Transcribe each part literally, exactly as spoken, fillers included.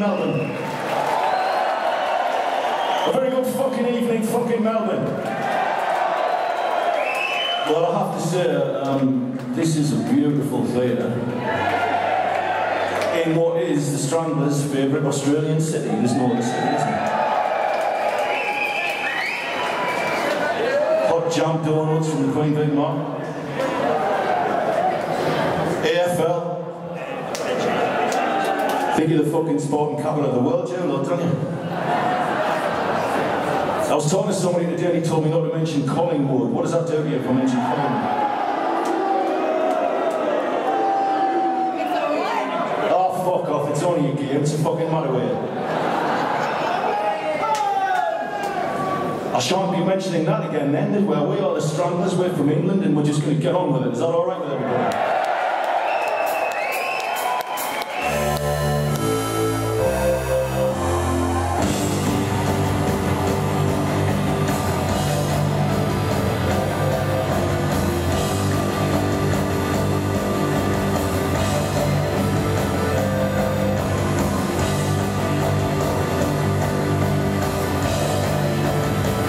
Melbourne. A very good fucking evening, fucking Melbourne. Well, I have to say, um, this is a beautiful theatre in what is the Stranglers' favourite Australian city. There's no other city, isn't it? Hot jam donuts from the Greenfield market. A F L. Think you're the fucking sporting capital of the world, Joe, don't you? I was talking to somebody today and he told me not to mention Collingwood. What does that do to you if I mention Collingwood? It's alright. Oh, fuck off. It's only a game. It's a fucking matter with you. I shan't be mentioning that again then. Well, we are the Stranglers. We're from England and we're just going to get on with it. Is that alright with everybody?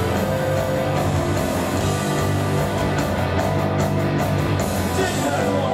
Did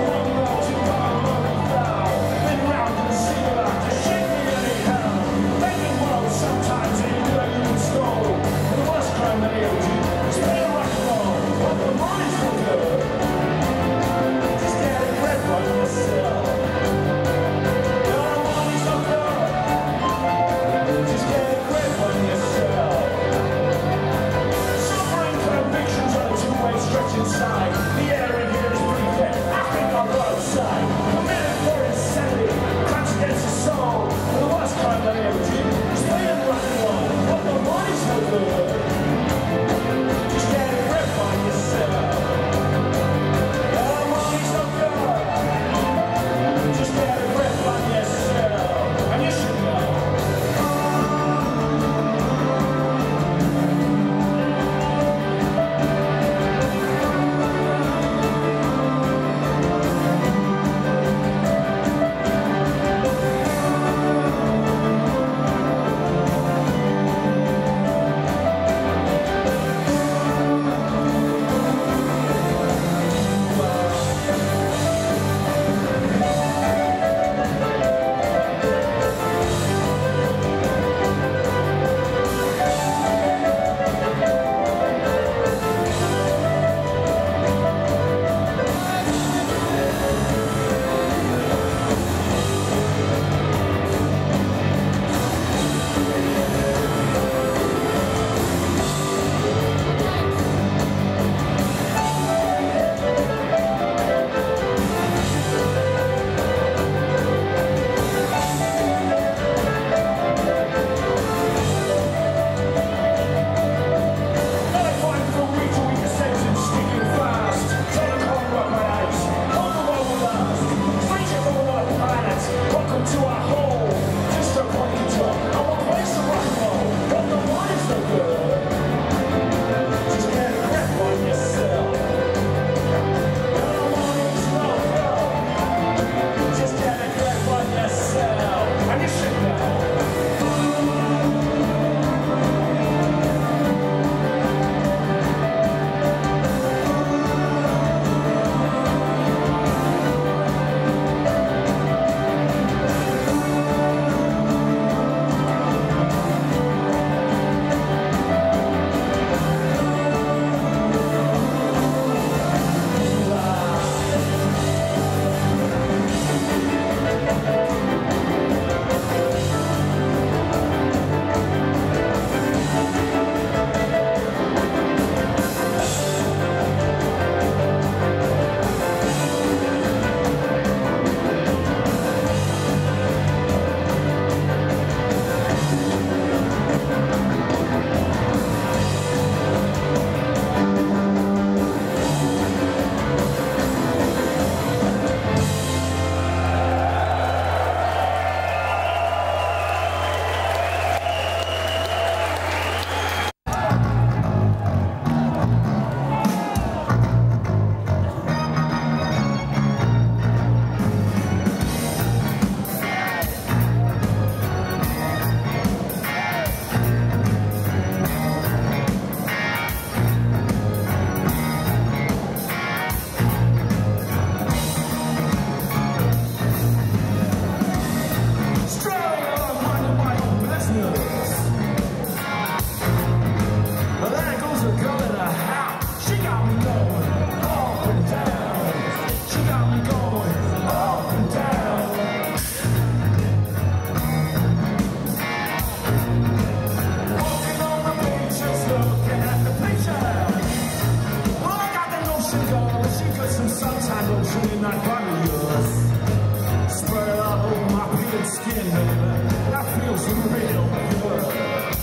singing, baby. That feels real good.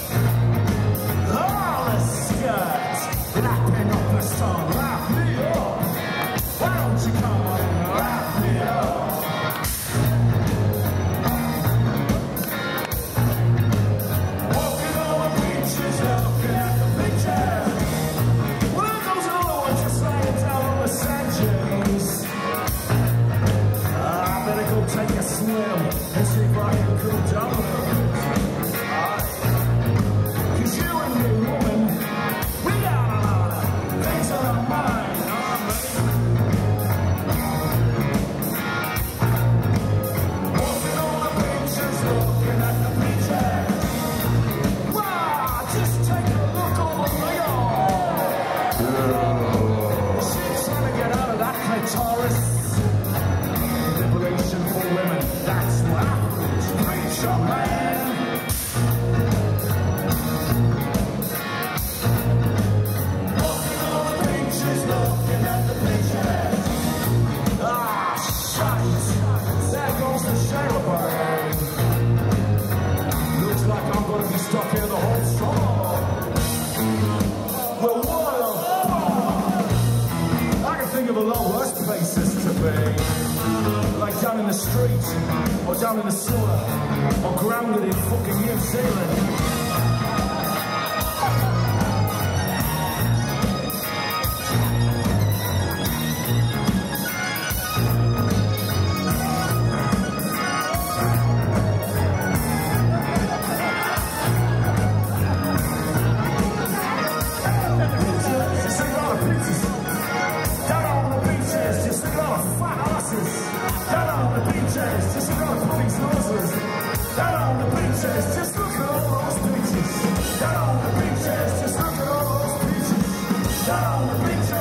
All the skirts, lapping up the sun, lap me up. Why don't you come on and lap me up? Walking on the beaches, looking at the pictures. Well, there goes another one just laying down on the sand dunes. I better go take a swim and see if I can cool down a little bit. Cause you and me, woman, we got a lot of things on our mind, aren't we? Walking on the beaches, looking at the beaches. Wow, just take a look over there. She's trying to get out of that clitoris. Liberation for women, that's what happens, preacher man. Walking on the beaches, looking at the beaches. Ah, shite, there goes the sailor parade. Looks like I'm going to be stuck here the whole summer. Well, what a... I can think of a lot worse places to be. Like down in the street, or down in the sewer, or grounded in fucking New Zealand. Just think about the beaches. Down on the beaches, just think about the fat asses. Down on the beaches, just look at the puppies' noses. Down on the beaches, just look at all those beaches. Down on the beaches, just look at all those beaches. Down on the beaches.